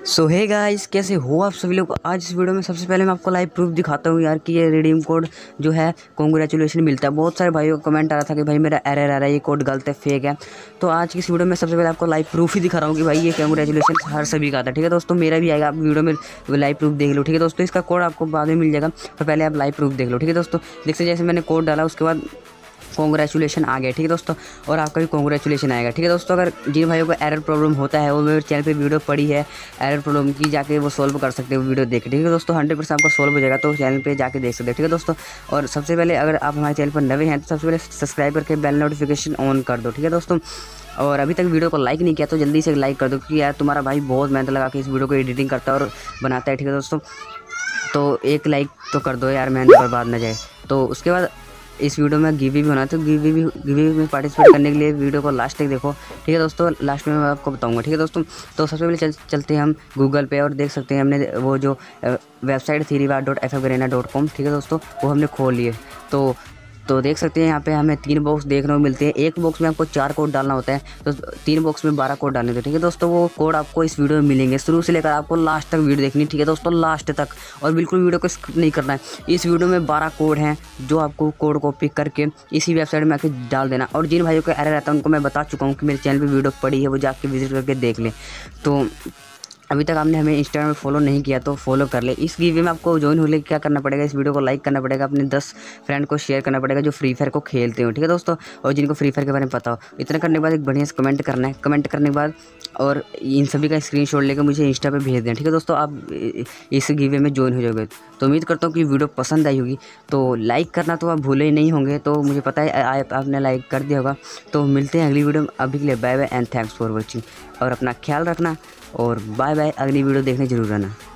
सो hey guys, कैसे हो आप सभी लोग। आज इस वीडियो में सबसे पहले मैं आपको लाइव प्रूफ दिखाता हूँ यार कि ये रिडीम कोड जो है कॉन्ग्रेचुलेशन मिलता है। बहुत सारे भाइयों का कमेंट आ रहा था कि भाई मेरा एरर आ रहा है, ये कोड गलत है, फेक है। तो आज की इस वीडियो में सबसे पहले आपको लाइव प्रूफ ही दिखा रहा हूँ कि भाई ये कॉन्ग्रेचुलेशन हर सभी का आता है। ठीक है दोस्तों, मेरा भी आएगा, आप वीडियो में लाइव प्रूफ देख लो। ठीक है दोस्तों, इसका कोड आपको बाद में मिल जाएगा, तो पहले आप लाइव प्रूफ देख लो। ठीक है दोस्तों, देखते जैसे मैंने कोड डाला उसके बाद कॉन्ग्रेचुलेशन आ गया। ठीक है दोस्तों, और आपका भी कॉन्ग्रेचुलेशन आएगा। ठीक है दोस्तों, अगर जिन भाइयों को एरर प्रॉब्लम होता है वो मेरे चैनल पे वीडियो पड़ी है एरर प्रॉब्लम की, जाके वो सॉल्व कर सकते हो वीडियो देख के। ठीक है दोस्तों, 100% आपका सॉल्व हो जाएगा, तो चैनल पे जाके देख सकते हो। ठीक है दोस्तों, और सबसे पहले अगर आप हमारे चैनल पर नए हैं तो सबसे पहले सब्सक्राइब करके बेल नोटिफिकेशन ऑन कर दो। ठीक है दोस्तों, और अभी तक वीडियो को लाइक नहीं किया तो जल्दी से लाइक कर दो, क्योंकि यार तुम्हारा भाई बहुत मेहनत लगा के इस वीडियो को एडिटिंग करता है और बनाता है। ठीक है दोस्तों, तो एक लाइक तो कर दो यार, मेहनत बर्बाद ना जाए। तो उसके बाद इस वीडियो में गिवी भी होना है, तो गिवी में पार्टिसिपेट करने के लिए वीडियो को लास्ट तक देखो। ठीक है दोस्तों, लास्ट में मैं आपको बताऊंगा। ठीक है दोस्तों, तो सबसे पहले चलते हैं हम गूगल पे और देख सकते हैं हमने वो जो वेबसाइट theriva.fgarena.com। ठीक है दोस्तों, वो हमने खोल लिए। तो देख सकते हैं यहाँ पे हमें 3 बॉक्स देखने को मिलते हैं। एक बॉक्स में आपको 4 कोड डालना होता है, तो 3 बॉक्स में 12 कोड डालने होते हैं। ठीक है दोस्तों, वो कोड आपको इस वीडियो में मिलेंगे, शुरू से लेकर आपको लास्ट तक वीडियो देखनी। ठीक है दोस्तों, लास्ट तक, और बिल्कुल वीडियो को स्किप नहीं करना है। इस वीडियो में 12 कोड हैं, जो आपको कोड को पिक करके इसी वेबसाइट में आके डाल देना। और जिन भाइयों को एरर रहता है उनको मैं बता चुका हूँ कि मेरे चैनल पर वीडियो पड़ी है, वो जाके विजिट करके देख लें। तो अभी तक आपने हमें इंस्टाग्राम में फॉलो नहीं किया तो फॉलो कर ले। इस गिवे में आपको ज्वाइन होने क्या करना पड़ेगा, इस वीडियो को लाइक करना पड़ेगा, अपने 10 फ्रेंड को शेयर करना पड़ेगा जो फ्री फायर को खेलते हो। ठीक है दोस्तों, और जिनको फ्री फायर के बारे में पता हो। इतना करने के बाद एक बढ़िया से कमेंट करना है। कमेंट करने के बाद और इन सभी का स्क्रीनशॉट लेकर मुझे इंस्टा पे भेज दें। ठीक है दोस्तों, आप इस गिवे में ज्वाइन हो जाओगे। तो उम्मीद करता हूँ कि वीडियो पसंद आई होगी, तो लाइक करना तो आप भूले ही नहीं होंगे। तो मुझे पता है आपने लाइक कर दिया होगा। तो मिलते हैं अगली वीडियो में, अभी के लिए bye bye and thanks for watching. और अपना ख्याल रखना, और बाय बाय। अगली वीडियो देखने जरूर आना।